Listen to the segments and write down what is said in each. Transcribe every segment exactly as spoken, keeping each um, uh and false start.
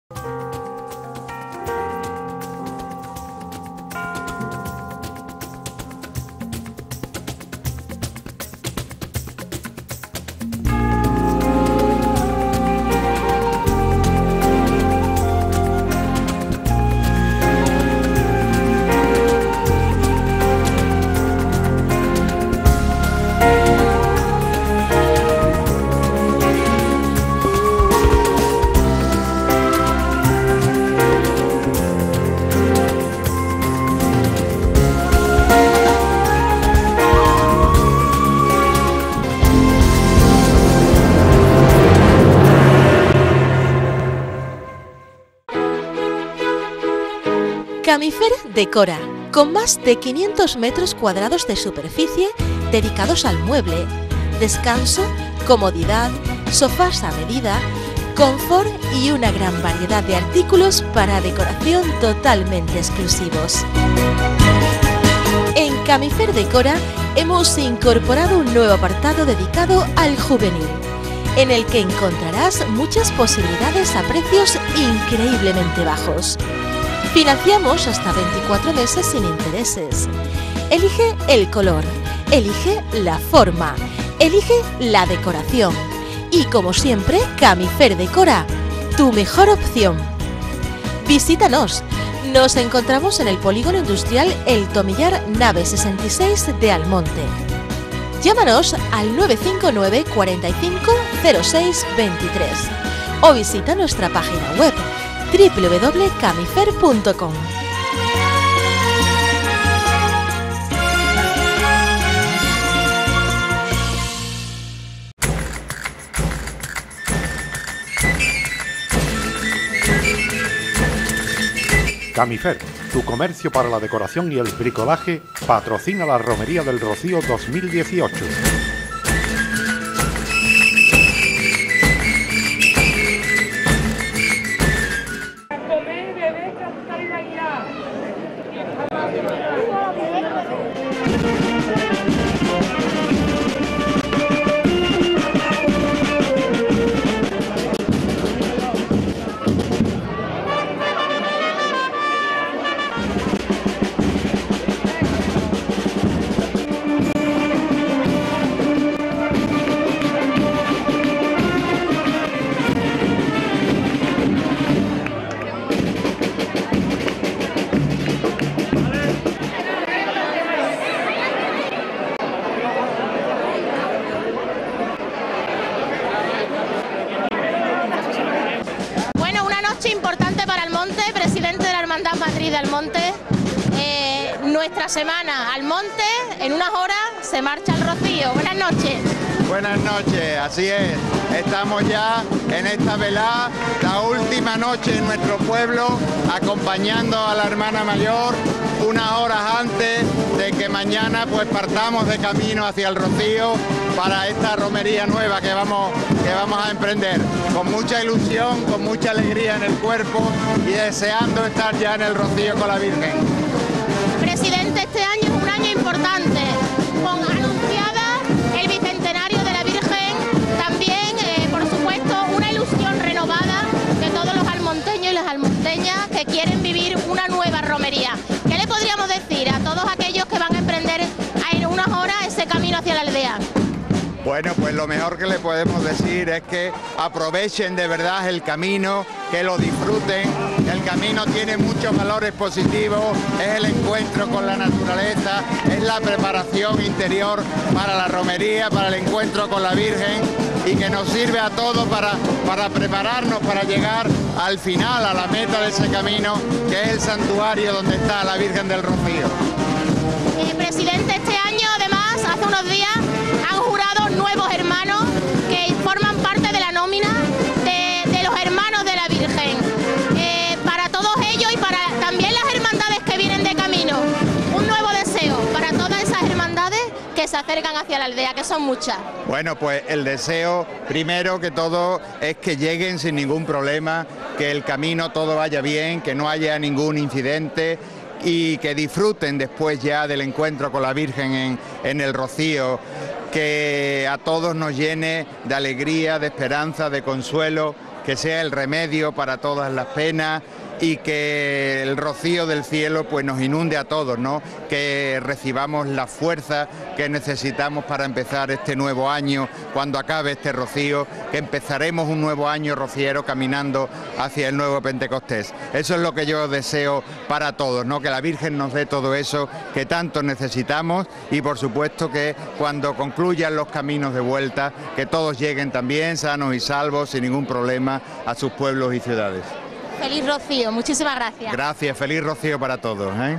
Camifer decora, con más de quinientos metros cuadrados de superficie dedicados al mueble, descanso, comodidad, sofás a medida, confort y una gran variedad de artículos para decoración totalmente exclusivos. En Camifer Decora hemos incorporado un nuevo apartado dedicado al juvenil, en el que encontrarás muchas posibilidades a precios increíblemente bajos. Financiamos hasta veinticuatro meses sin intereses. Elige el color, elige la forma, elige la decoración. Y como siempre, Camifer Decora, tu mejor opción. Visítanos. Nos encontramos en el Polígono Industrial El Tomillar, nave sesenta y seis de Almonte. Llámanos al nueve cinco nueve, cuarenta y cinco, cero seis veintitrés o visita nuestra página web w w w punto camifer punto com. Camifer, tu comercio para la decoración y el bricolaje, patrocina la Romería del Rocío dos mil dieciocho. Importante para Almonte, presidente de la Hermandad Matriz de Almonte. Eh, nuestra semana Almonte, en unas horas se marcha al Rocío. Buenas noches. Buenas noches, así es. Estamos ya en esta velada, la última noche en nuestro pueblo, acompañando a la hermana mayor unas horas antes de que mañana pues partamos de camino hacia el Rocío para esta romería nueva que vamos, que vamos a emprender. Con mucha ilusión, con mucha alegría en el cuerpo y deseando estar ya en el Rocío con la Virgen. Presidente, este año es un año importante, con anunciada el bicentenario de la Virgen, también, eh, por supuesto, una ilusión renovada de todos los almonteños y las almonteñas que quieren vivir una nueva romería. ¿Qué le podríamos decir a todos aquellos que van a emprender en unas horas ese camino hacia la aldea? Bueno, pues lo mejor que le podemos decir es que aprovechen de verdad el camino, que lo disfruten. El camino tiene muchos valores positivos, es el encuentro con la naturaleza, es la preparación interior para la romería, para el encuentro con la Virgen y que nos sirve a todos para, para prepararnos para llegar al final, a la meta de ese camino, que es el santuario donde está la Virgen del Rocío. Eh, presidente, este año además, hace unos días, han jurado nuevos hermanos que forman parte de la nómina de, de los hermanos de la Virgen. Eh, para todos ellos y para también las hermandades que vienen de camino, un nuevo deseo para todas esas hermandades que se acercan hacia la aldea, que son muchas. Bueno, pues el deseo primero que todo es que lleguen sin ningún problema, que el camino todo vaya bien, que no haya ningún incidente y que disfruten después ya del encuentro con la Virgen en, en el Rocío, que a todos nos llene de alegría, de esperanza, de consuelo, que sea el remedio para todas las penas y que el rocío del cielo pues nos inunde a todos, ¿no? Que recibamos la fuerza que necesitamos para empezar este nuevo año, cuando acabe este rocío, que empezaremos un nuevo año rociero caminando hacia el nuevo Pentecostés. Eso es lo que yo deseo para todos, ¿no? Que la Virgen nos dé todo eso que tanto necesitamos y por supuesto que cuando concluyan los caminos de vuelta, que todos lleguen también sanos y salvos, sin ningún problema, a sus pueblos y ciudades. Feliz Rocío, muchísimas gracias. Gracias, feliz Rocío para todos, ¿eh?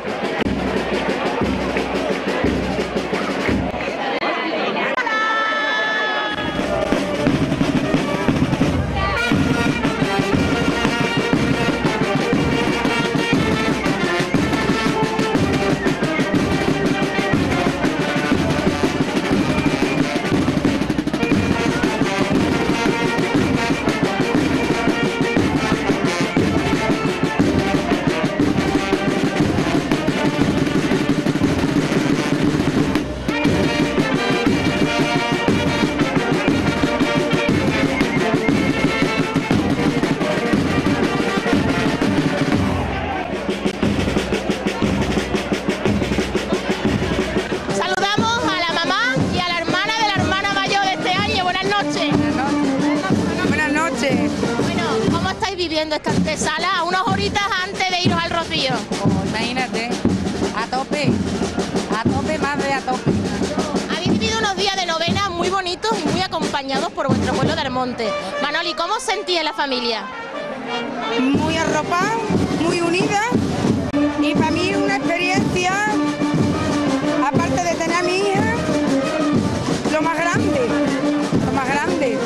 Esta antesala a unas horitas antes de iros al rocío. Oh, imagínate, a tope, a tope, más de a tope. Habéis vivido unos días de novena muy bonitos y muy acompañados por vuestro pueblo de Almonte. Manoli, ¿cómo os sentís en la familia? Muy arropada, muy unida y para mí una experiencia, aparte de tener a mi hija, lo más grande, lo más grande.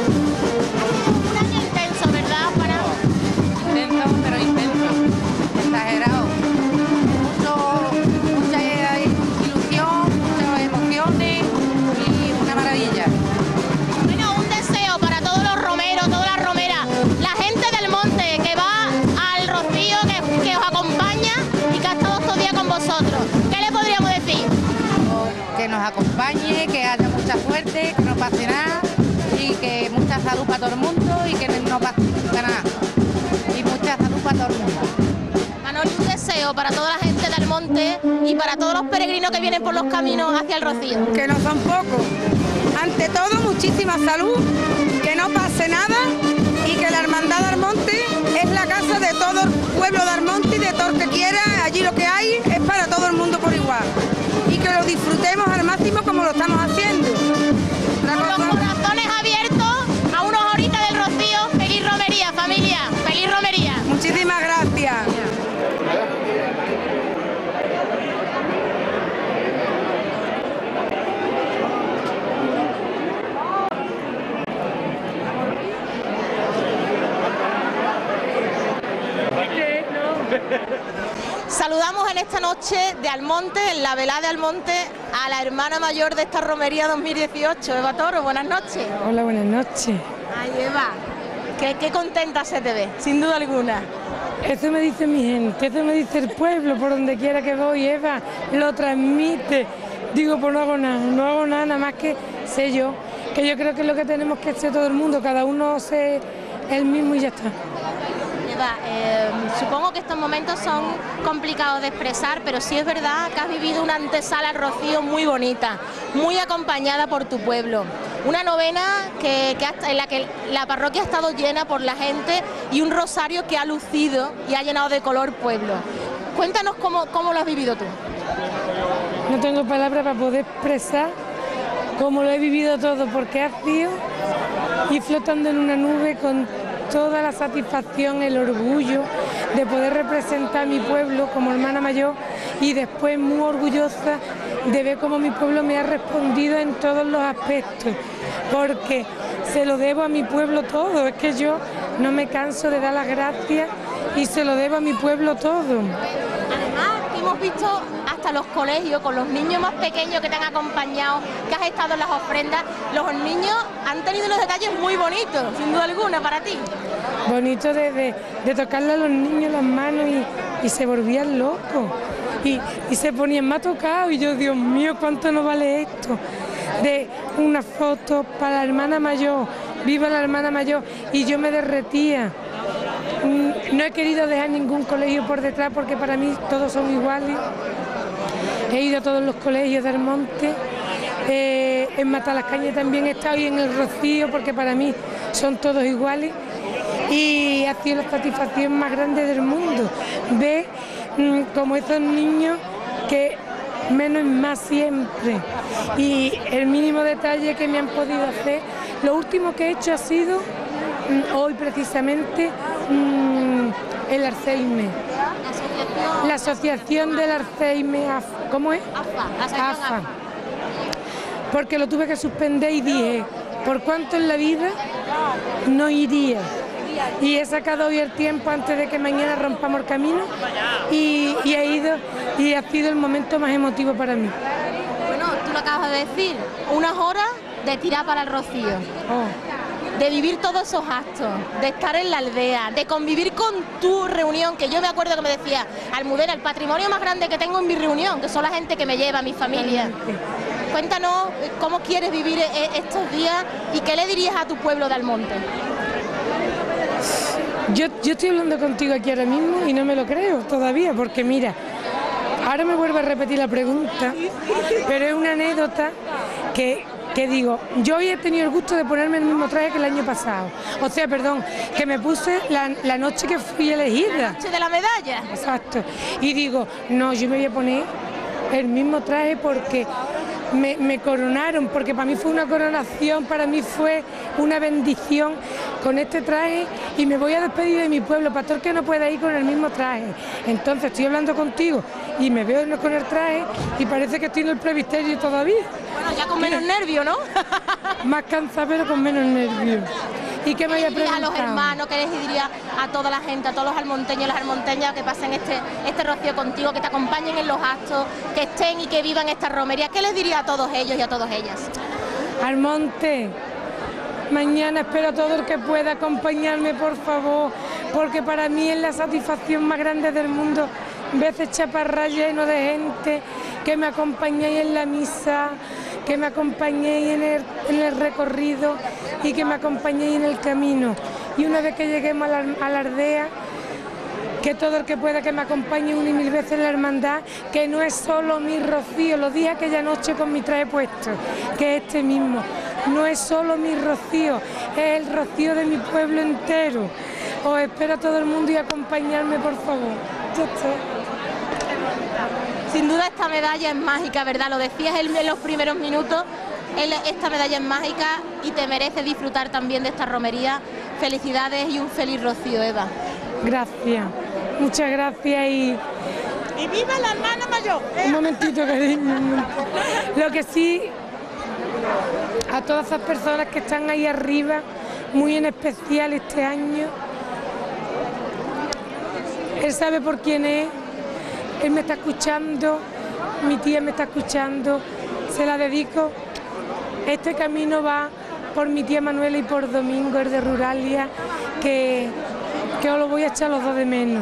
Un año intenso, ¿verdad, para? Intenso, pero intenso, exagerado. Mucho, mucha ilusión, muchas emociones y una maravilla. Bueno, un deseo para todos los romeros, todas las romeras, la gente del monte que va al rocío, que, que os acompaña y que ha estado estos días con vosotros. ¿Qué le podríamos decir? Que nos acompañe, que haya mucha suerte, que no pase nada y que mucha salud para todo el mundo y que no pase nada. Y mucha salud para todo el mundo. Manoli, un deseo para toda la gente del monte y para todos los peregrinos que vienen por los caminos hacia el rocío. Que no son pocos. Ante todo, muchísima salud, que no pase nada y que la Hermandad de Almonte es la casa de todo el pueblo de Almonte y de todo el que quiera. Allí lo que hay es para todo el mundo por igual. Y que lo disfrutemos al máximo como lo estamos haciendo. Con los corazones abiertos a unas horitas del rocío. Feliz romería, familia. Feliz romería. Muchísimas gracias. Saludamos en esta noche de Almonte, en la velada de Almonte, a la hermana mayor de esta romería dos mil dieciocho, Eva Toro. Buenas noches. Hola, buenas noches. Ay, Eva, qué, qué contenta se te ve, sin duda alguna. Eso me dice mi gente, eso me dice el pueblo, por donde quiera que voy, Eva, lo transmite. Digo, pues no hago nada, no hago nada, nada más que sé yo, que yo creo que es lo que tenemos que hacer todo el mundo, cada uno sé el mismo y ya está. Eva, eh, supongo que estos momentos son complicados de expresar, pero sí es verdad que has vivido una antesala al rocío muy bonita, muy acompañada por tu pueblo. Una novena que, que hasta, en la que la parroquia ha estado llena por la gente y un rosario que ha lucido y ha llenado de color pueblo. Cuéntanos cómo, cómo lo has vivido tú. No tengo palabras para poder expresar cómo lo he vivido todo, porque ha sido ir flotando en una nube con toda la satisfacción, el orgullo de poder representar a mi pueblo como hermana mayor y después muy orgullosa de ver cómo mi pueblo me ha respondido en todos los aspectos, porque se lo debo a mi pueblo todo, es que yo no me canso de dar las gracias y se lo debo a mi pueblo todo. Además, hemos visto hasta los colegios con los niños más pequeños que te han acompañado, que has estado en las ofrendas, los niños han tenido unos detalles muy bonitos, sin duda alguna, para ti. Bonito de, de, de tocarle a los niños las manos y, y se volvían locos y, y se ponían, me ha tocado y yo, Dios mío, cuánto nos vale esto, de una foto para la hermana mayor viva la hermana mayor, y yo me derretía. No he querido dejar ningún colegio por detrás porque para mí todos son iguales. He ido a todos los colegios del Monte, eh, en Matalascaña también he estado y en el Rocío porque para mí son todos iguales. Y ha sido la satisfacción más grande del mundo, ver mmm, como esos niños que menos es más siempre. Y el mínimo detalle que me han podido hacer, lo último que he hecho ha sido, mmm, hoy precisamente, mmm, el Alzheimer. La asociación del Alzheimer, ¿cómo es? AFA. AFA. Porque lo tuve que suspender y dije, ¿por cuánto en la vida no iría? Y he sacado hoy el tiempo antes de que mañana rompamos el camino y, y he ido y ha sido el momento más emotivo para mí. Bueno, tú lo acabas de decir, unas horas de tirar para el Rocío. Oh. De vivir todos esos actos, de estar en la aldea, de convivir con tu reunión, que yo me acuerdo que me decía, Almudena, el patrimonio más grande que tengo en mi reunión, que son la gente que me lleva, mi familia. Cuéntanos cómo quieres vivir estos días y qué le dirías a tu pueblo de Almonte. Yo, yo estoy hablando contigo aquí ahora mismo y no me lo creo todavía, porque mira, ahora me vuelvo a repetir la pregunta, pero es una anécdota que, que digo, yo hoy he tenido el gusto de ponerme el mismo traje que el año pasado, o sea, perdón, que me puse la, la noche que fui elegida. La noche de la medalla. Exacto, y digo, no, yo me voy a poner el mismo traje porque Me, me coronaron, porque para mí fue una coronación, para mí fue una bendición con este traje y me voy a despedir de mi pueblo, pastor que no pueda ir con el mismo traje. Entonces estoy hablando contigo y me veo con el traje y parece que estoy en el presbiterio todavía. Bueno, ya con menos nervio, ¿no? Más cansada pero con menos nervio. ¿Y qué me ¿Qué haya le dirías a los preguntado? hermanos, qué les diría a toda la gente, a todos los almonteños y las almonteñas que pasen este, este rocío contigo, que te acompañen en los actos, que estén y que vivan esta romería? ¿Qué les diría a todos ellos y a todas ellas? Almonte, mañana espero a todo el que pueda acompañarme, por favor, porque para mí es la satisfacción más grande del mundo. Veces chaparrás lleno de gente, que me acompañéis en la misa, que me acompañéis en el, en el recorrido y que me acompañéis en el camino. Y una vez que lleguemos a la, a la aldea, que todo el que pueda que me acompañe una y mil veces en la hermandad, que no es solo mi rocío, lo dije aquella noche con mi traje puesto, que es este mismo, no es solo mi rocío, es el rocío de mi pueblo entero. Os espero a todo el mundo y acompañarme, por favor. Ya está. Sin duda esta medalla es mágica, ¿verdad? Lo decías en los primeros minutos, esta medalla es mágica y te merece disfrutar también de esta romería. Felicidades y un feliz rocío, Eva. Gracias, muchas gracias y... ¡Y viva la hermana mayor! Un momentito, cariño. Un momentito. Lo que sí, a todas esas personas que están ahí arriba, muy en especial este año, él sabe por quién es, él me está escuchando, mi tía me está escuchando, se la dedico. Este camino va por mi tía Manuela y por Domingo, el de Ruralia, que, que os lo voy a echar los dos de menos.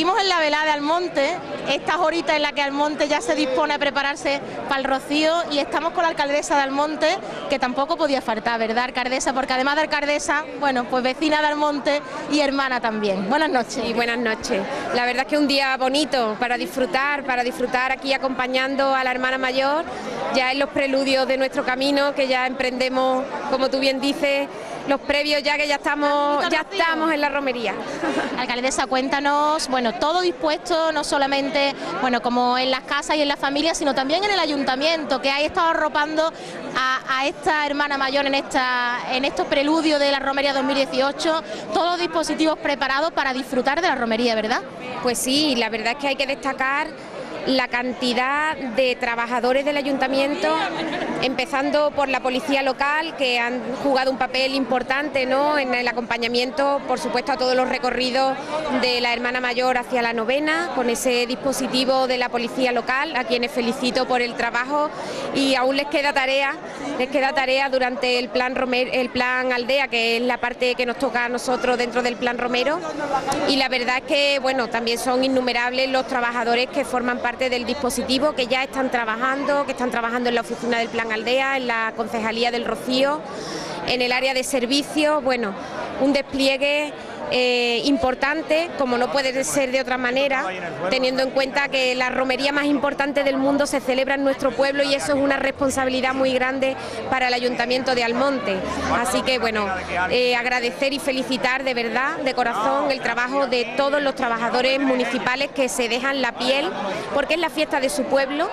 seguimos en la velada de Almonte, estas horitas en las que Almonte ya se dispone a prepararse para el rocío, y estamos con la alcaldesa de Almonte, que tampoco podía faltar, ¿verdad, alcaldesa? Porque además de alcaldesa, bueno, pues vecina de Almonte y hermana también. Buenas noches. Y buenas noches. La verdad es que es un día bonito para disfrutar, para disfrutar aquí acompañando a la hermana mayor, ya en los preludios de nuestro camino, que ya emprendemos, como tú bien dices, los previos ya que ya estamos, ya estamos en la romería. Alcaldesa, cuéntanos, bueno, todo dispuesto, no solamente, bueno, como en las casas y en las familias, sino también en el ayuntamiento, que ha estado arropando a, a esta hermana mayor en esta, en estos preludios de la romería dos mil dieciocho, todos los dispositivos preparados para disfrutar de la romería, ¿verdad? Pues sí, la verdad es que hay que destacar la cantidad de trabajadores del ayuntamiento, empezando por la policía local, que han jugado un papel importante, ¿no?, en el acompañamiento, por supuesto, a todos los recorridos de la hermana mayor hacia la novena, con ese dispositivo de la policía local, a quienes felicito por el trabajo, y aún les queda tarea, les queda tarea durante el plan Romer, el plan Aldea, que es la parte que nos toca a nosotros dentro del plan Romero, y la verdad es que, bueno, también son innumerables los trabajadores que forman parte del dispositivo, que ya están trabajando, que están trabajando en la oficina del Plan Aldea, en la Concejalía del Rocío, en el área de servicios. Bueno, un despliegue eh, importante, como no puede ser de otra manera, teniendo en cuenta que la romería más importante del mundo se celebra en nuestro pueblo, y eso es una responsabilidad muy grande para el Ayuntamiento de Almonte. Así que bueno, eh, agradecer y felicitar de verdad, de corazón, el trabajo de todos los trabajadores municipales que se dejan la piel, porque es la fiesta de su pueblo,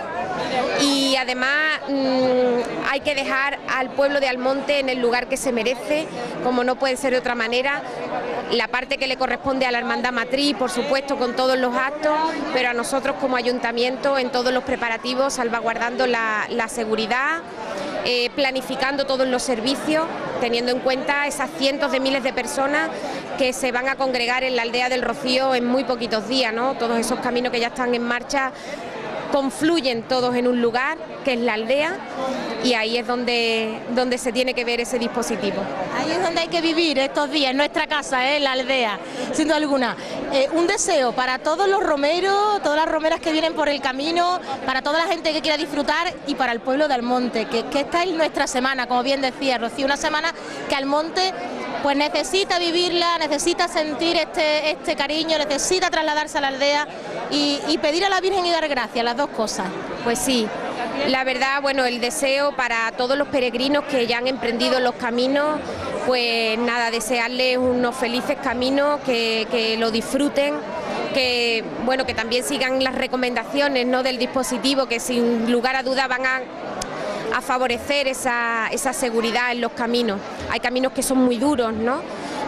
y además mmm, hay que dejar al pueblo de Almonte en el lugar que se merece, como no puede ser de otra manera. La parte que le corresponde a la hermandad matriz, por supuesto, con todos los actos, pero a nosotros como ayuntamiento en todos los preparativos, salvaguardando la, la seguridad, eh, planificando todos los servicios, teniendo en cuenta esas cientos de miles de personas que se van a congregar en la aldea del Rocío en muy poquitos días, ¿no? Todos esos caminos que ya están en marcha confluyen todos en un lugar, que es la aldea, y ahí es donde, donde se tiene que ver ese dispositivo. Ahí es donde hay que vivir estos días, en nuestra casa, ¿eh?, en la aldea, sin duda alguna. Eh, un deseo para todos los romeros, todas las romeras que vienen por el camino, para toda la gente que quiera disfrutar, y para el pueblo de Almonte, que, que esta es nuestra semana, como bien decía Rocío, una semana que Almonte pues necesita vivirla, necesita sentir este, este cariño, necesita trasladarse a la aldea y, y pedir a la Virgen y dar gracias, las dos cosas. Pues sí, la verdad, bueno, el deseo para todos los peregrinos que ya han emprendido los caminos, pues nada, desearles unos felices caminos, que, que lo disfruten, que bueno, que también sigan las recomendaciones, ¿no?, del dispositivo, que sin lugar a dudas van a a favorecer esa, esa seguridad en los caminos. Hay caminos que son muy duros, ¿no?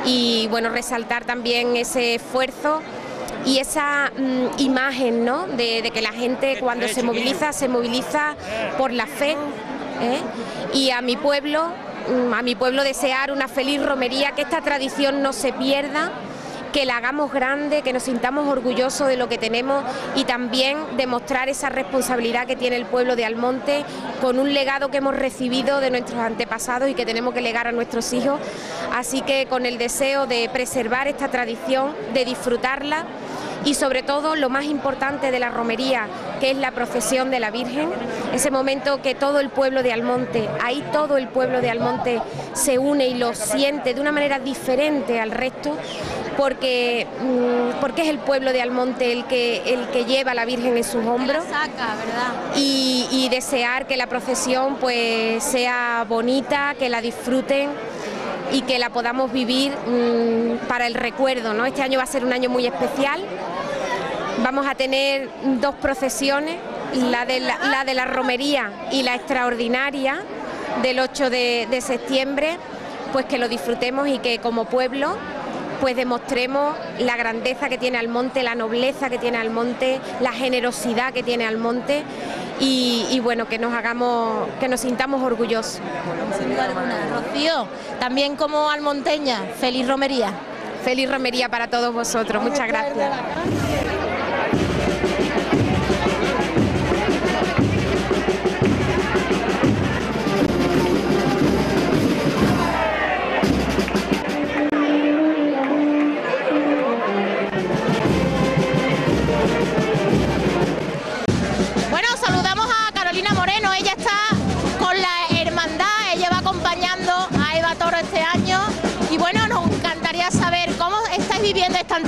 Y bueno, resaltar también ese esfuerzo y esa mmm, imagen, ¿no?, de, de que la gente cuando se moviliza, se moviliza por la fe, ¿eh? Y a mi pueblo, a mi pueblo desear una feliz romería, que esta tradición no se pierda, que la hagamos grande, que nos sintamos orgullosos de lo que tenemos, y también demostrar esa responsabilidad que tiene el pueblo de Almonte con un legado que hemos recibido de nuestros antepasados y que tenemos que legar a nuestros hijos. Así que con el deseo de preservar esta tradición, de disfrutarla, y sobre todo lo más importante de la romería, que es la procesión de la Virgen, ese momento que todo el pueblo de Almonte, ahí todo el pueblo de Almonte se une y lo siente de una manera diferente al resto, porque, porque es el pueblo de Almonte el que, el que lleva a la Virgen en sus hombros. La saca, ¿verdad? Y, y desear que la procesión pues sea bonita, que la disfruten y que la podamos vivir mmm, para el recuerdo, ¿no? Este año va a ser un año muy especial. Vamos a tener dos procesiones, la de la, la, de la romería y la extraordinaria del ocho de, de septiembre, pues que lo disfrutemos y que como pueblo pues demostremos la grandeza que tiene Almonte, la nobleza que tiene Almonte, la generosidad que tiene Almonte, y, y bueno, que nos hagamos, que nos sintamos orgullosos. Sin duda alguna. Rocío, también como almonteña, feliz romería. Feliz romería para todos vosotros, muchas gracias.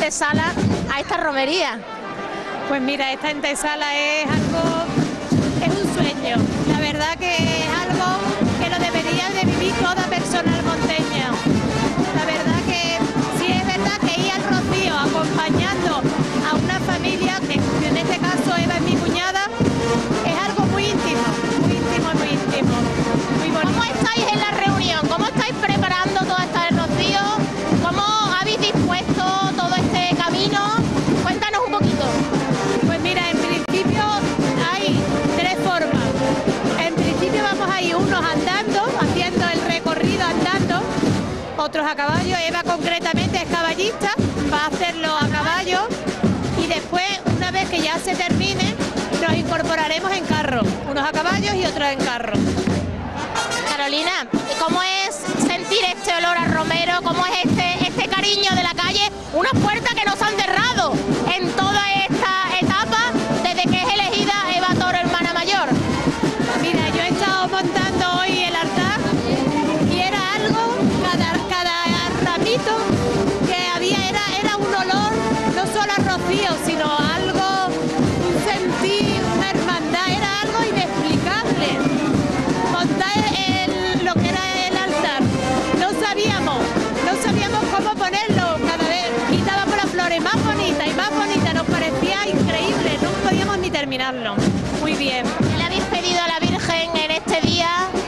antesala a esta romería? Pues mira, esta antesala es algo, es un sueño. La verdad que es algo que lo debería de vivir toda persona almonteña. La verdad que sí es verdad que ir al rocío acompañando a una familia, que en este caso Eva es mi cuñada, es algo muy íntimo, muy íntimo, muy íntimo, muy bonito. ¿Cómo estáis en la reunión? ¿Cómo estáis preparando todo esto del rocío? ¿Cómo habéis dispuesto todo este camino? Cuéntanos un poquito. Pues mira, en principio hay tres formas. En principio vamos a ir unos andando, haciendo el recorrido andando, otros a caballo. Eva concretamente es caballista, va a hacerlo a caballo y después, una vez que ya se termine, nos incorporaremos en carro, unos a caballos y otros en carro. Carolina, ¿cómo es sentir este olor a romero? ¿Cómo es este, este cariño de la calle? Unas puertas que no se han cerrado en toda esta etapa desde que es elegida Eva Toro, hermana mayor. Mira, yo he estado montando hoy el altar y era algo, cada, cada ramito que había era, era un olor, no solo a rocío, sino algo, un sentir, una hermandad, era algo inexplicable. Montar el, lo que era el altar, no sabíamos, no sabíamos cómo ponerlo, cada vez quitábamos las flores más bonitas y más bonitas, nos parecía increíble, no podíamos ni terminarlo. Muy bien. ¿Qué le habéis pedido a la Virgen en este día,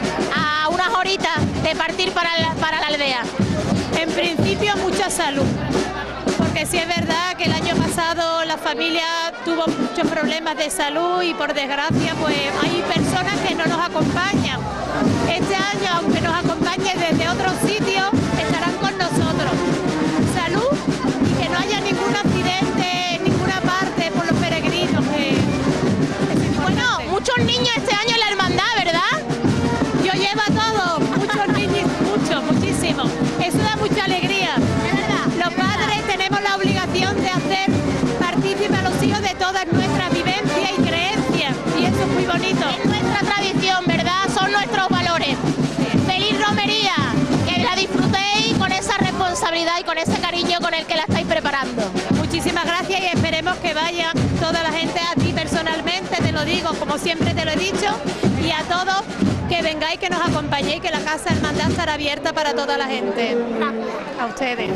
a unas horitas de partir para la, para la aldea? En principio mucha salud, porque sí es verdad que el año pasado la familia tuvo muchos problemas de salud y por desgracia pues hay personas que no nos acompañan. Este año, aunque nos acompañen desde otros sitios, estarán con nosotros. Salud y que no haya ningún accidente en ninguna parte por los peregrinos. Que, que bueno, muchos niños este año en la hermandad, ¿verdad? Yo llevo a todos, muchos niños, muchos, muchísimos. Eso da mucha alegría. Es verdad. Los padres tenemos la obligación de hacer partícipe a los hijos de todas nuestras vivencias y creencias. Y eso es muy bonito. Es nuestra tradición, ¿verdad? Son nuestros valores. ¡Feliz romería! Que la disfrutéis con esa responsabilidad y con ese cariño con el que la estáis preparando. Muchísimas gracias y esperemos que vaya toda la gente, a ti personalmente, te lo digo, como siempre te lo he dicho, y a todos que vengáis, que nos acompañéis, que la Casa Hermandad estará abierta para toda la gente. A ustedes.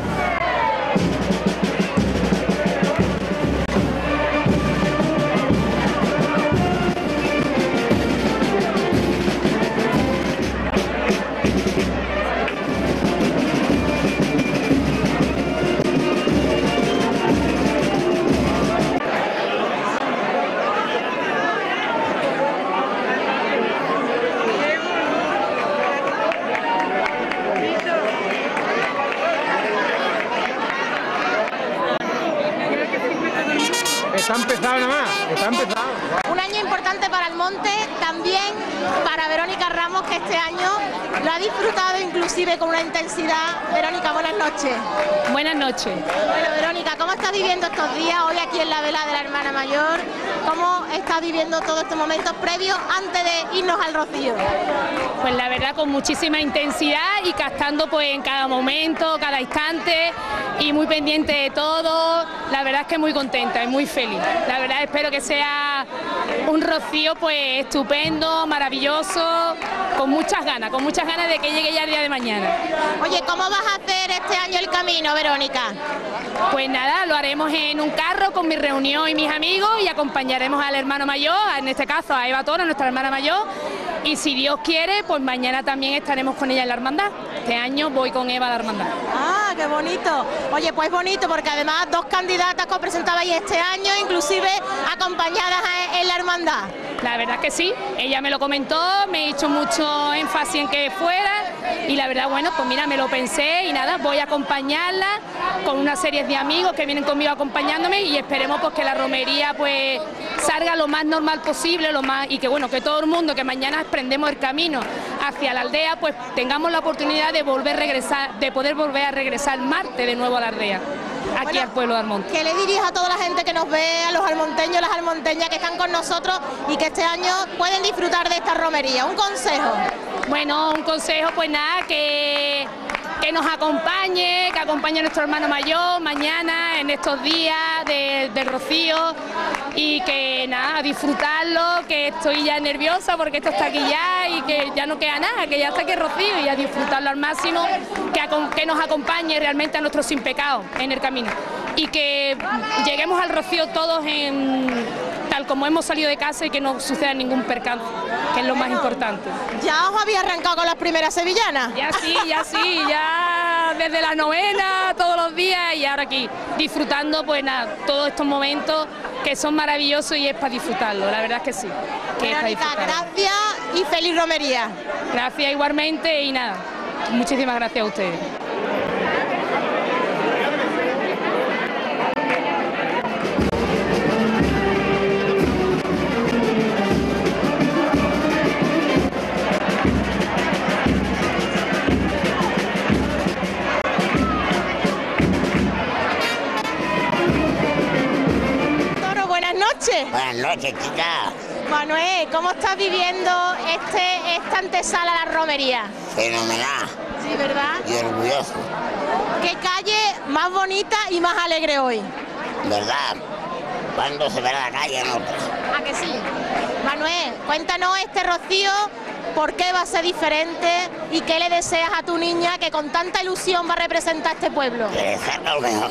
Está empezado nada más, está empezado. Un año importante para el monte, también para Verónica Ramos, que este año lo ha disfrutado inclusive con una intensidad. Verónica, buenas noches. Buenas noches. Bueno, Verónica, ¿cómo estás viviendo estos días hoy aquí en la vela de la hermana mayor? ¿Cómo estás viviendo todos estos momentos previos antes de irnos al rocío? Pues la verdad, con muchísima intensidad y captando pues en cada momento, cada instante y muy pendiente de todo. La verdad es que muy contenta y muy feliz. La verdad espero que sea un rocío pues estupendo, maravilloso, con muchas ganas, con muchas ganas de que llegue ya el día de mañana. Oye, ¿cómo vas a hacer este año el camino, Verónica? Pues nada, lo haremos en un carro con mi reunión y mis amigos y acompañaremos al hermano mayor, en este caso a Eva Toro, nuestra hermana mayor, y si Dios quiere, pues mañana también estaremos con ella en la hermandad. Este año voy con Eva a la hermandad. Ah, qué bonito. Oye, pues bonito, porque además dos candidatas que os presentabais este año, inclusive acompañadas en la hermandad. La verdad que sí, ella me lo comentó, me hizo mucho énfasis en que fuera y la verdad, bueno, pues mira, me lo pensé y nada, voy a acompañarla con una serie de amigos que vienen conmigo acompañándome y esperemos pues que la romería pues salga lo más normal posible, lo más y que bueno, que todo el mundo que mañana emprendemos el camino hacia la aldea, pues tengamos la oportunidad de volver a regresar, de poder volver a regresar martes de nuevo a la aldea, aquí bueno, al pueblo de Almonte. ¿Qué le dirías a toda la gente que nos ve, a los almonteños, las almonteñas que están con nosotros y que este año pueden disfrutar de esta romería? Un consejo. Bueno, un consejo, pues nada, que, que nos acompañe, que acompañe a nuestro hermano mayor mañana, en estos días de, del Rocío, y que nada, a disfrutarlo, que estoy ya nerviosa porque esto está aquí ya y que ya no queda nada, que ya está aquí el Rocío, y a disfrutarlo al máximo, que, que nos acompañe realmente a nuestro sin pecado en el camino, y que lleguemos al Rocío todos en tal como hemos salido de casa y que no suceda ningún percance, que es lo más importante. ¿Ya os había arrancado con las primeras sevillanas? Ya sí, ya sí, ya desde la novena, todos los días, y ahora aquí disfrutando pues nada, todos estos momentos que son maravillosos y es para disfrutarlo, la verdad es que sí. Que Verónica, gracias y feliz romería. Gracias igualmente y nada, muchísimas gracias a ustedes. Buenas noches, chicas. Manuel, ¿cómo estás viviendo este, esta antesala a la romería? Fenomenal. Sí, ¿verdad? Y orgulloso. ¿Qué calle más bonita y más alegre hoy? ¿Verdad? ¿Cuándo se verá la calle en otra? ¿A que sí? Manuel, cuéntanos este Rocío, ¿por qué va a ser diferente y qué le deseas a tu niña que con tanta ilusión va a representar este pueblo? Que le salga lo mejor.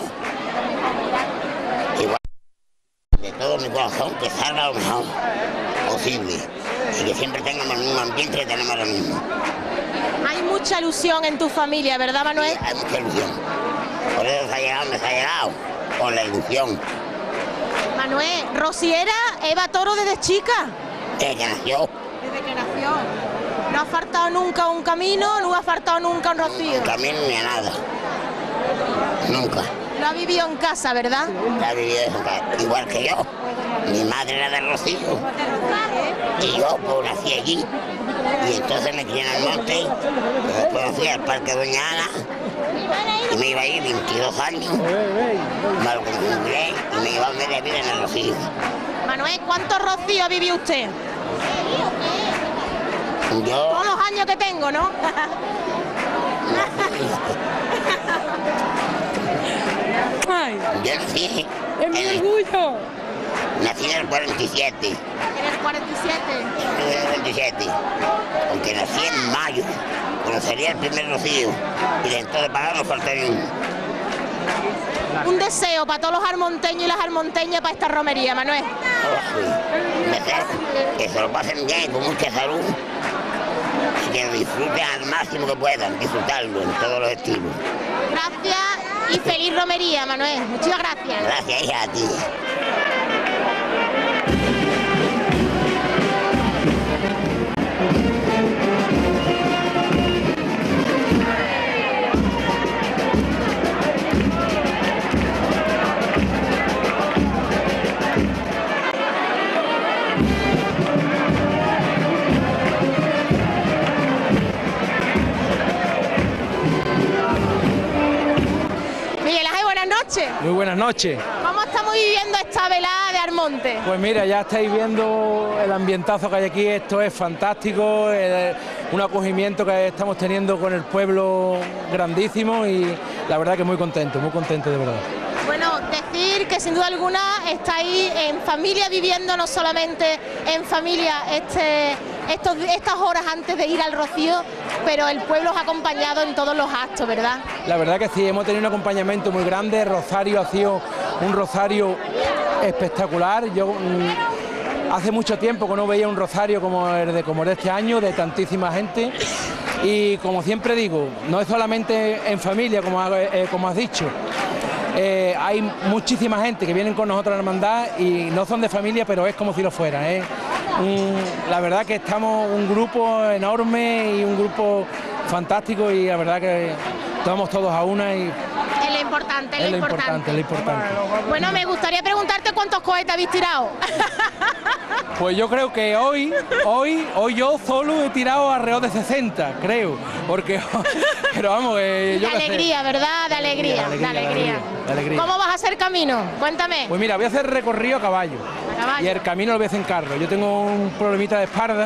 Igual de todo mi corazón, que salga lo mejor posible y que siempre tengamos el mismo ambiente que tenemos ahora mismo. Hay mucha ilusión en tu familia, ¿verdad, Manuel? Sí, hay mucha ilusión. Por eso se ha llegado donde se ha llegado, con la ilusión. Manuel, ¿rociera Eva Toro desde chica? Desde que nació. Desde que nació. ¿No ha faltado nunca un camino, no ha faltado nunca un rocío? Un camino ni a nada. Nunca. Lo ha vivido en casa, ¿verdad? Lo ha vivido en casa, igual que yo. Mi madre era de Rocío. Y yo pues nací allí. Y entonces me crié en el monte. Y después fui al Parque Doña Ana. Y me iba a ir veintidós años. Me lo cumplí y me iba a media vida en el Rocío. Manuel, ¿cuántos rocíos vivió usted? Yo... Todos los años que tengo, ¿no? Ay, yo nací... ¡Es mi orgullo! Nací en el cuarenta y siete. ¿En el cuarenta y siete? En el cuarenta y siete. Aunque nací en mayo, cuando sería el primer rocío. Y dentro de pagar no faltaría uno. Un deseo para todos los armonteños y las armonteñas para esta romería, Manuel. Un deseo que se lo pasen bien, con mucha salud. Y que disfruten al máximo que puedan, disfrutarlo en todos los estilos. Gracias y feliz romería, Manuel. Muchas gracias. Gracias, hija, a ti. Muy buenas noches. ¿Cómo estamos viviendo esta velada de Armonte? Pues mira, ya estáis viendo el ambientazo que hay aquí, esto es fantástico, es un acogimiento que estamos teniendo con el pueblo grandísimo y la verdad que muy contento, muy contento de verdad. Bueno, decir que sin duda alguna estáis en familia viviendo, no solamente en familia este, estos, estas horas antes de ir al Rocío, pero el pueblo os ha acompañado en todos los actos, ¿verdad? La verdad que sí, hemos tenido un acompañamiento muy grande, Rosario ha sido un rosario espectacular. Yo mmm, hace mucho tiempo que no veía un rosario como el de, como el de este año, de tantísima gente. Y como siempre digo, no es solamente en familia, como, eh, como has dicho. Eh, hay muchísima gente que vienen con nosotros a la hermandad y no son de familia, pero es como si lo fuera, ¿eh? Un, la verdad que estamos un grupo enorme y un grupo fantástico y la verdad que estamos todos a una y... Es lo importante, es, es lo lo importante. importante, es lo importante. Bueno, me gustaría preguntarte cuántos cohetes habéis tirado. Pues yo creo que hoy, hoy, hoy yo solo he tirado alrededor de sesenta, creo, porque, pero vamos, eh, yo de alegría, sé. ¿verdad? De alegría, de alegría, de alegría. De alegría. ¿Cómo vas a hacer camino? Cuéntame. Pues mira, voy a hacer recorrido a caballo, a caballo. Y el camino lo voy a hacer en carro. Yo tengo un problemita de espalda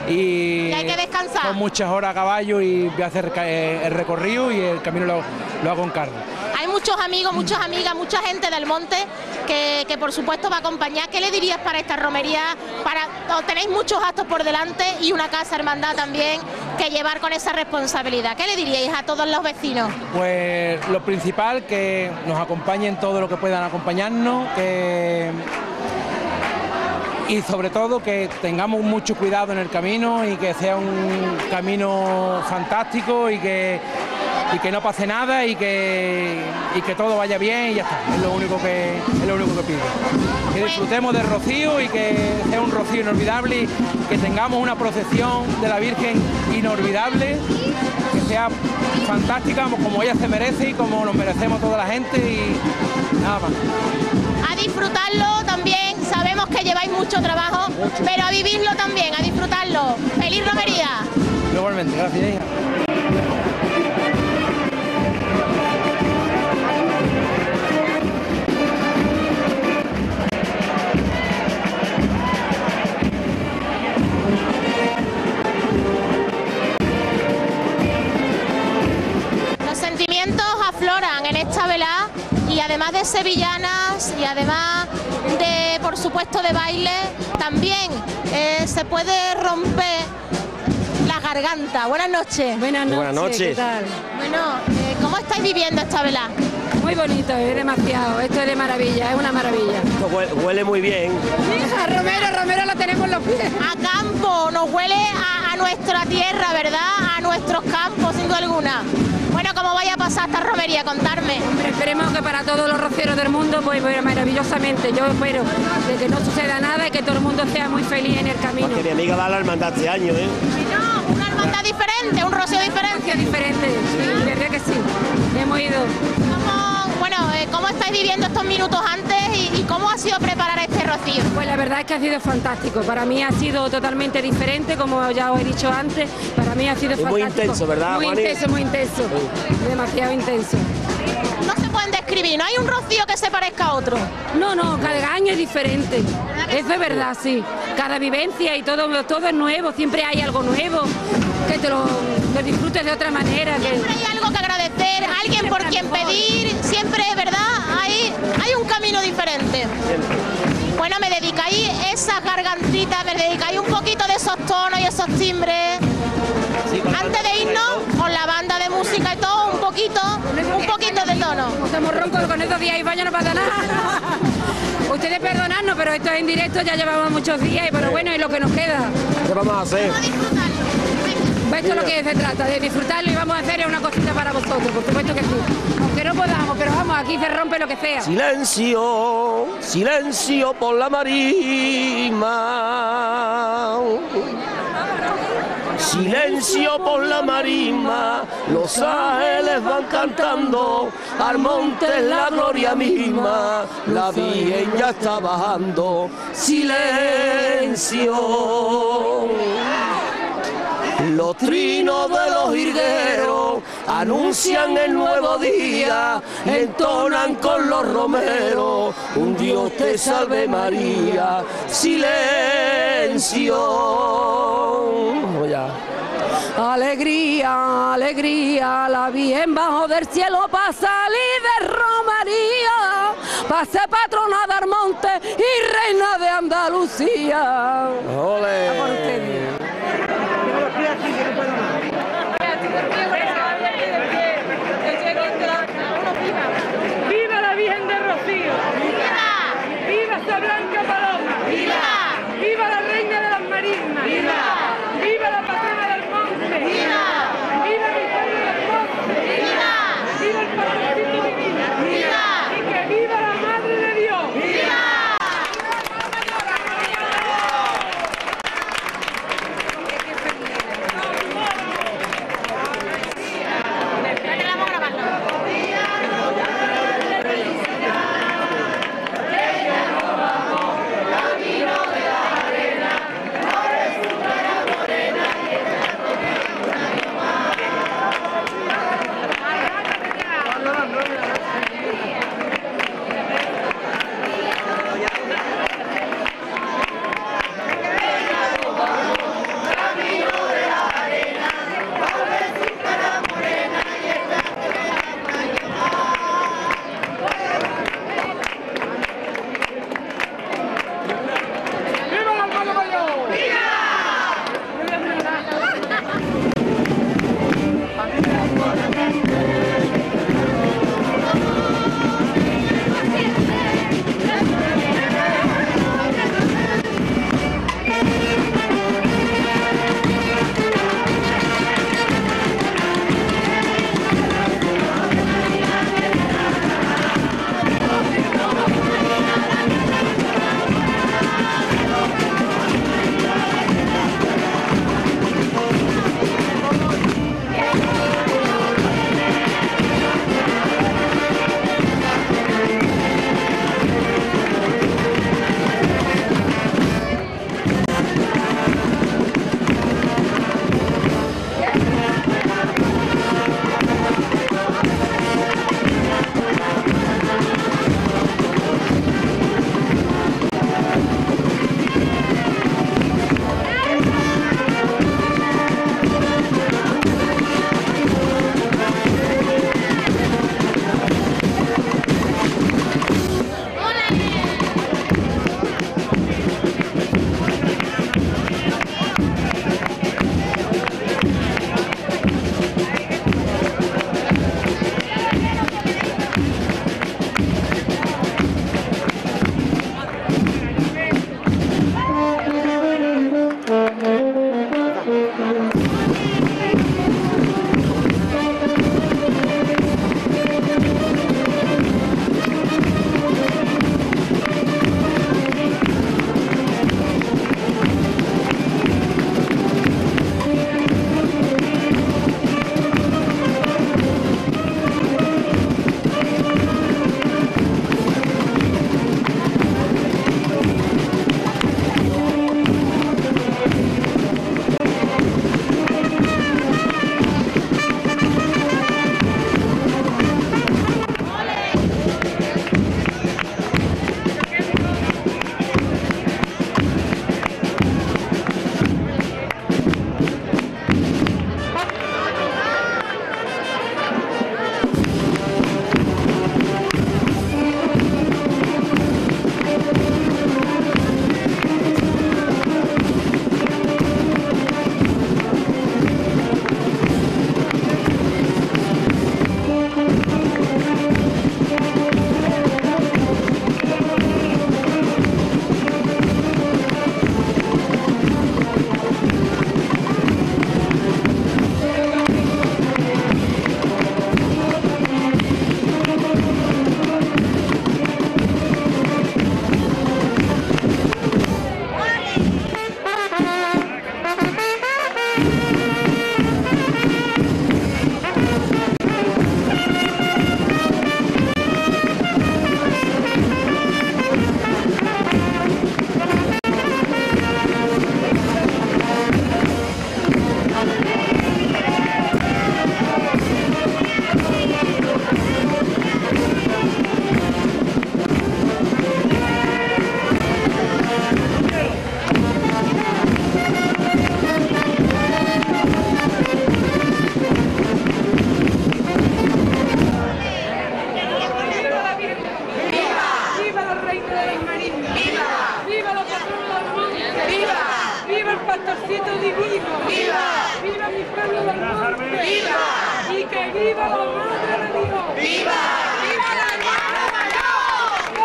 y, y hay que descansar. Son muchas horas a caballo y voy a hacer el recorrido y el camino lo, lo hago en carro. Hay muchos amigos, muchas amigas, mucha gente del monte que, que por supuesto va a acompañar. ¿Qué le dirías para esta romería? Para, tenéis muchos actos por delante y una casa hermandad también que llevar con esa responsabilidad. ¿Qué le diríais a todos los vecinos? Pues lo principal, que nos acompañen todo lo que puedan acompañarnos, que... y sobre todo que tengamos mucho cuidado en el camino y que sea un camino fantástico y que, y que no pase nada y que, y que todo vaya bien y ya está. Es lo único que, es lo único que pido. Que disfrutemos del rocío y que sea un rocío inolvidable y que tengamos una procesión de la Virgen inolvidable, que sea fantástica como ella se merece y como nos merecemos toda la gente y nada más. A disfrutarlo también, sabemos que lleváis mucho trabajo, mucho. Pero a vivirlo también, a disfrutarlo. ¡Feliz romería! Igualmente, gracias, hija. Los sentimientos afloran en esta velada. Y además de sevillanas y además de, por supuesto, de baile, también eh, se puede romper la garganta. Buenas noches. Buenas noches. Buenas noches. ¿Qué tal? Bueno, eh, ¿cómo estáis viviendo esta velada? Muy bonito, es demasiado. Esto es de maravilla, es una maravilla. Esto huele, huele muy bien. A Romero, Romero lo tenemos en los pies. A campo, nos huele a, a nuestra tierra, ¿verdad? A nuestros campos, sin duda alguna. Bueno, ¿cómo vaya a pasar esta romería? Contarme. Hombre, esperemos que para todos los rocieros del mundo, pues, pues maravillosamente. Yo espero de que no suceda nada y que todo el mundo sea muy feliz en el camino. Porque mi amiga va a la hermandad este año, ¿eh? No, una hermandad diferente, un rocío diferente. Un rocío diferente, sí, verdad que sí. Hemos ido. ¿Cómo, bueno, eh, ¿cómo estáis viviendo estos minutos antes y, y cómo ha sido preparar este rocío? Pues la verdad es que ha sido fantástico. Para mí ha sido totalmente diferente, como ya os he dicho antes. Para mí ha sido fantástico. Muy intenso, ¿verdad, Muy Juani? intenso, muy intenso. Sí. Demasiado intenso. No se pueden describir, no hay un rocío que se parezca a otro. No, no, cada año es diferente. Eso es verdad, sí. Cada vivencia y todo, todo es nuevo, siempre hay algo nuevo, que te lo, lo disfrutes de otra manera. Siempre que... hay algo que agradecer, alguien por quien pedir, siempre, ¿verdad? Hay, hay un camino diferente. Bueno, me dedicáis esa gargantita, me dedicáis un poquito de esos tonos y esos timbres. Antes de irnos, con la banda de música y todo, un poquito, un poquito de tono. Estamos roncos con estos días y baño no pasa nada. Ustedes perdonadnos, pero esto es en directo, ya llevamos muchos días, y pero bueno, es lo que nos queda. ¿Qué vamos a hacer? Vamos a disfrutarlo. Esto es lo que se trata, de disfrutarlo y vamos a hacer una cosita para vosotros, por supuesto que sí. Aunque no podamos, pero vamos, aquí se rompe lo que sea. Silencio, silencio por la marisma. Silencio por la marisma, los ángeles van cantando, al monte es la gloria misma, la Virgen ya está bajando. Silencio. Los trinos de los jilgueros anuncian el nuevo día, entonan con los romeros, un Dios te salve María. Silencio. Ya. Alegría, alegría, la Virgen bajo del cielo para salir de romería, para ser patrona de Armonte y reina de Andalucía. ¡Ole! ¡Viva la Virgen de Rocío! ¡Viva! ¡Viva esa blanca paloma! ¡Viva! ¡Viva la reina de las marismas! ¡Viva! ¡Viva la patrona del monte! ¡Viva! ¡Viva el pueblo del monte! ¡Viva! ¡Viva el patroncito divino! ¡Viva! ¡Y que viva la Madre de Dios! ¡Viva! ¡Viva el pastorcito divino! ¡Viva! ¡Viva mi pueblo del monte! ¡Viva! ¡Y que viva la Madre de Dios! ¡Viva! ¡Viva la hermana mayor!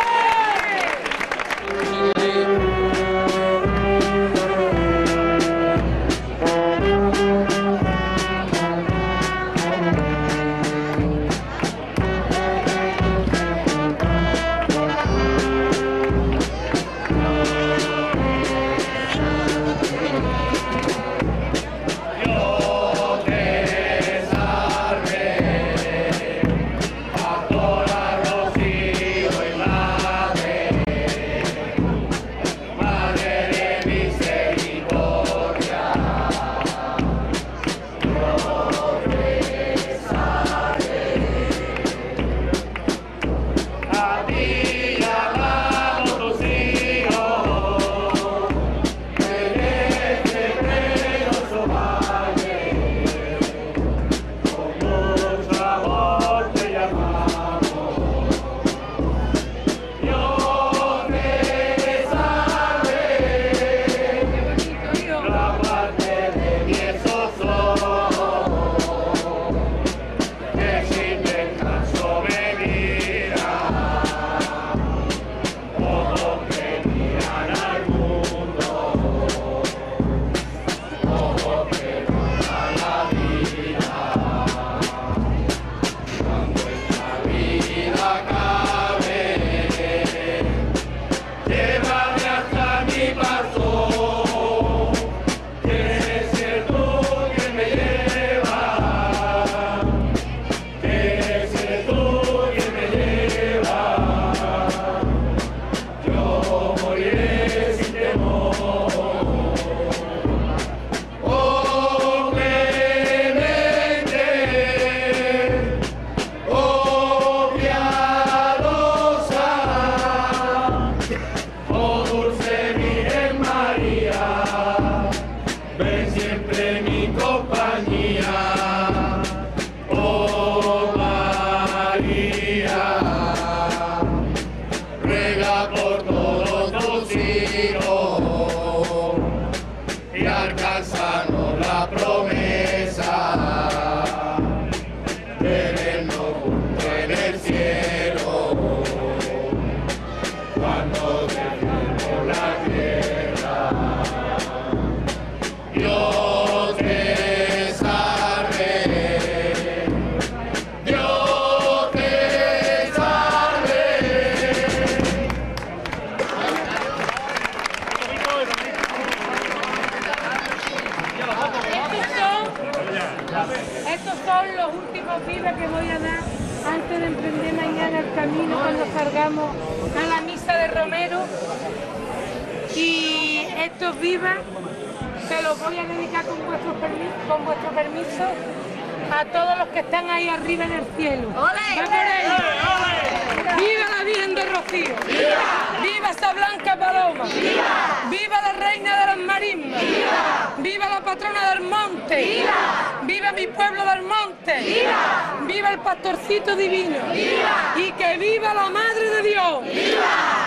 Pastorcito divino. ¡Viva! Y que viva la Madre de Dios. ¡Viva!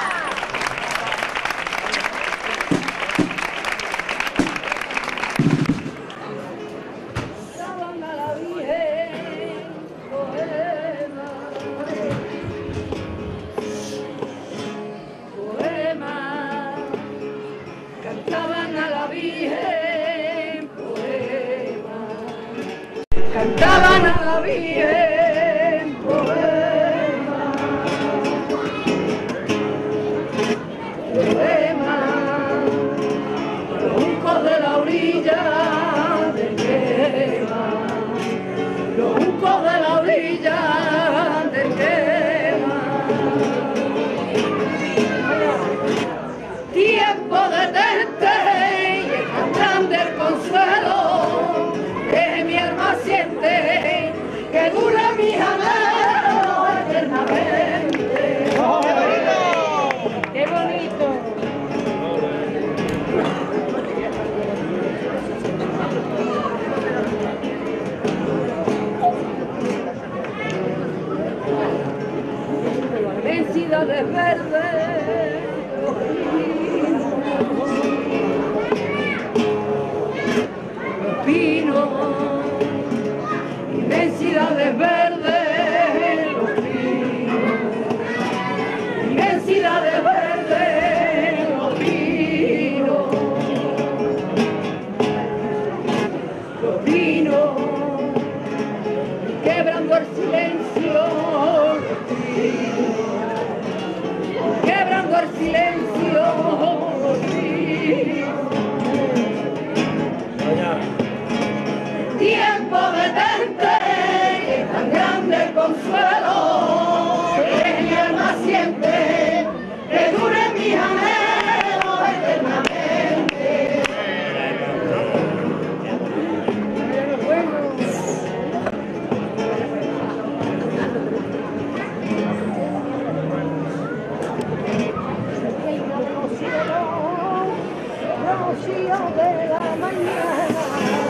Cantaban a la Virgen poema, cantaban a la Virgen poema, poema, los juncos de la orilla del Quema, los juncos de la orilla del Quema. Tiempo de tente y es tan grande el consuelo que mi alma siente que dura rocío de la mañana.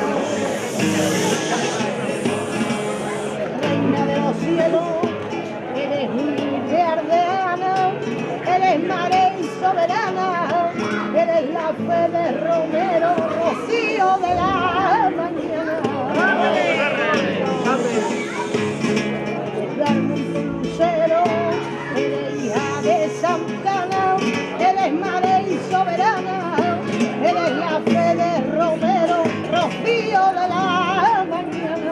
Reina de los cielos, eres libre ardeana, eres madre y soberana, eres la fe de Romero, rocío de la mañana. Lucero, eres hija de Santana, eres madre y soberana, eres la fe de Romero, rocío de la mañana.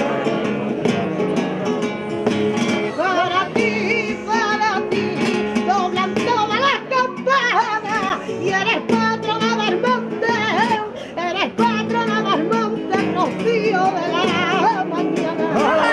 Para ti, para ti, doblan todas las campanas, y eres patrona del monte, eres patrona del monte, rocío de la mañana.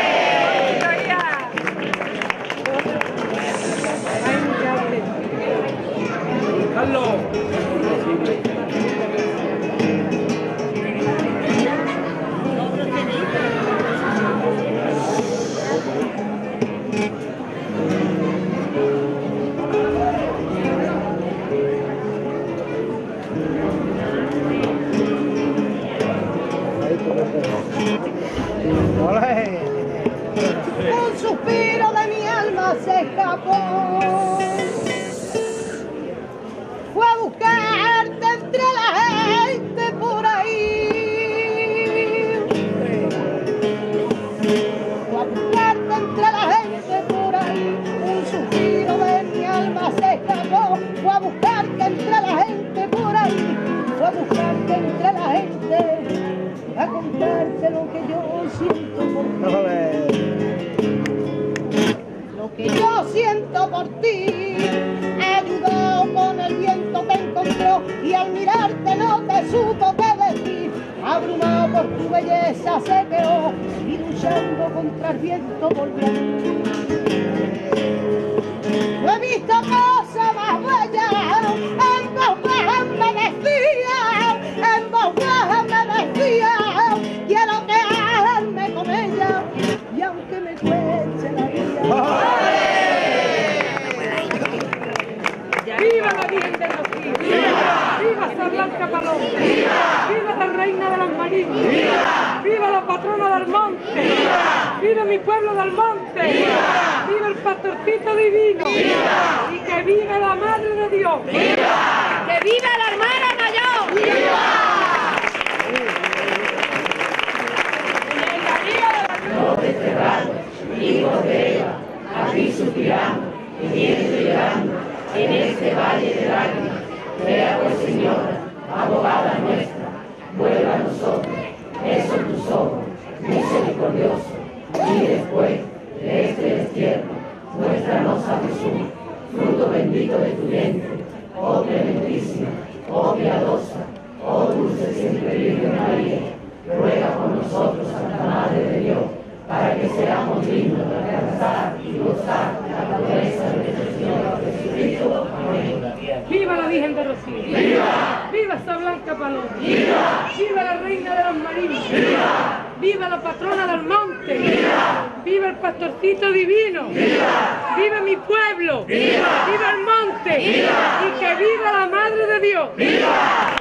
Un suspiro de mi alma se escapó, fue a buscarte entre la gente por ahí, fue a buscarte entre la gente por ahí. Un suspiro de mi alma se escapó, fue a buscarte entre la gente por ahí, fue a buscarte entre la gente, a contarte lo que yo siento por ti. Lo que yo siento por ti, ayudó con el viento te encontró, y al mirarte no te supo qué decir. Abrumado por tu belleza se quedó, y luchando contra el viento volvió. No he visto cosa más bella, en voz baja me decía, en voz baja me decía, quiero quedarme con ella, y aunque me cueste la vida. ¡Viva la Virgen de Rocío! ¡Viva! ¡Viva San Blanca Paloma! ¡Viva! ¡Viva la Reina de las Marinas! ¡Viva! ¡Viva la patrona del monte! ¡Viva! ¡Viva mi pueblo del monte! ¡Viva! ¡Viva el pastorcito divino! ¡Viva! ¡Y que viva la Madre de Dios! ¡Viva! ¡Que viva la hermana mayor! ¡Viva! No desterrados, hijos de Eva, aquí suspirando, gimiendo y llorando, en este valle de lágrimas. Vea pues, Señora, abogada nuestra, vuelva a nosotros, esos tus ojos, misericordiosos, y después de este destierro, muéstranos a Jesús, fruto bendito de tu vientre, oh clementísima, oh piadosa, oh dulce siempre Virgen María, ruega por nosotros, Santa Madre de Dios, para que seamos dignos de alcanzar y gozar la promesa de nuestro Señor Jesucristo. Amén. ¡Viva la Virgen de Rocío! ¡Viva! ¡Viva San Blanca Paloma! ¡Viva! ¡Viva la Reina de las Marinas! ¡Viva! ¡Viva la patrona del monte! ¡Viva! ¡Viva el pastorcito divino! ¡Viva! ¡Viva mi pueblo! ¡Viva! ¡Viva el monte! ¡Viva! ¡Y que viva la Madre de Dios! ¡Viva!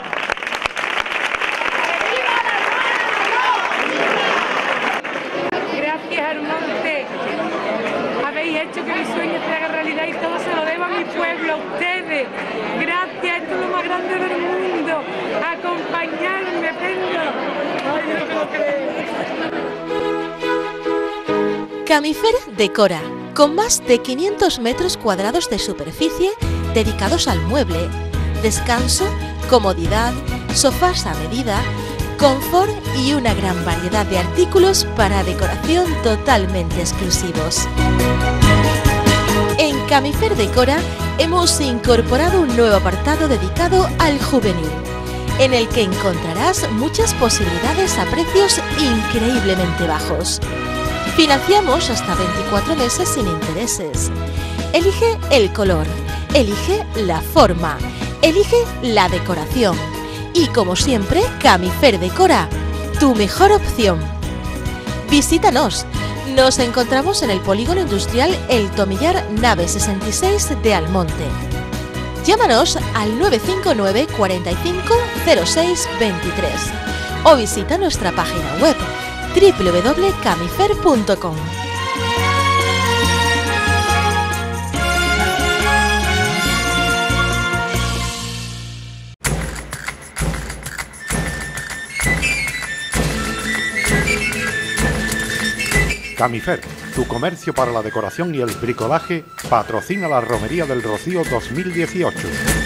Gracias, monte. Habéis hecho que mi sueño se haga realidad, y todo se lo debo a mi pueblo, a ustedes. Gracias, esto es lo más grande del mundo. Acompañarme, venga. Ay, yo no me lo creo. Camifer Decora, con más de quinientos metros cuadrados de superficie dedicados al mueble, descanso, comodidad, sofás a medida, confort y una gran variedad de artículos para decoración totalmente exclusivos. En Camifer Decora hemos incorporado un nuevo apartado dedicado al juvenil, en el que encontrarás muchas posibilidades a precios increíblemente bajos. Financiamos hasta veinticuatro meses sin intereses. Elige el color, elige la forma, elige la decoración. Y como siempre, Camifer Decora, tu mejor opción. Visítanos. Nos encontramos en el Polígono Industrial El Tomillar, nave sesenta y seis de Almonte. Llámanos al nueve cinco nueve, cuarenta y cinco, cero seis veintitrés o visita nuestra página web doble u doble u doble u punto camifer punto com. Camifer, tu comercio para la decoración y el bricolaje, patrocina la Romería del Rocío dos mil dieciocho.